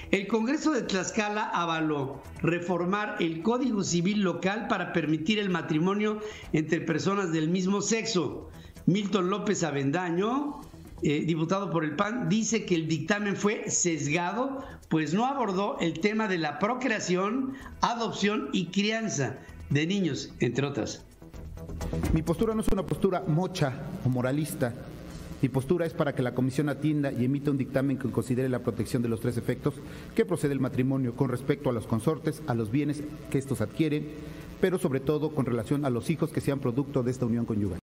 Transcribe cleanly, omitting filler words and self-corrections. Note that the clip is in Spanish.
El Congreso de Tlaxcala avaló reformar el Código Civil local para permitir el matrimonio entre personas del mismo sexo. Milton López Avendaño, diputado por el PAN, dice que el dictamen fue sesgado, pues no abordó el tema de la procreación, adopción y crianza de niños, entre otras. Mi postura no es una postura mocha o moralista. Mi postura es para que la comisión atienda y emita un dictamen que considere la protección de los tres efectos que procede el matrimonio con respecto a los consortes, a los bienes que estos adquieren, pero sobre todo con relación a los hijos que sean producto de esta unión conyugal.